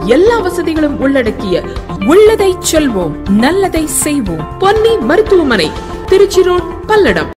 எல்லா வசதிகளும் உள்ளடக்கிய உள்ளதை செல்வோம் நல்லதை செய்வோம் பொன்னி மருத்துவமனை, திருச்சி ரோட், பல்லடம்.